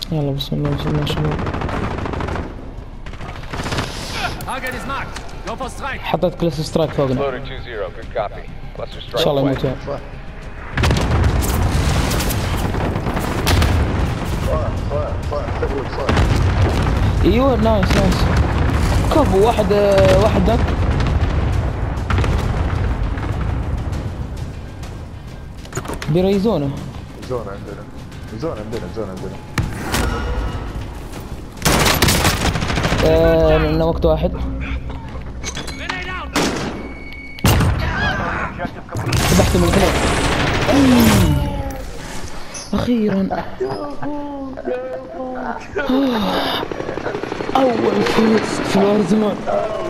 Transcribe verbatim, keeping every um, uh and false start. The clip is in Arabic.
يلا بسم الله بسم الله شباب. حطيت كلاس سترايك فوقنا. ان شاء الله يموت. ايوه نايس نايس. كفو واحد واحد دك. بيريزونه. زون عندنا زون عندنا زون عندنا. آه نوقت واحد. ذبحت من الاثنين. اخيرا. اول فوز في الوار زمان.